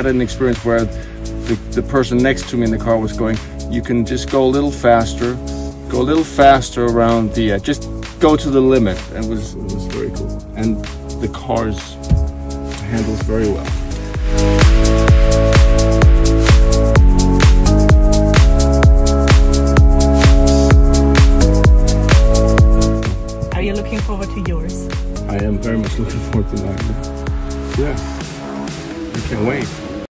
an experience where the person next to me in the car was going, you can just go a little faster around the, just go to the limit. And it was very cool. And the car's handles very well. Are you looking forward to yours? I am very much looking forward to mine. Yeah, I can't wait.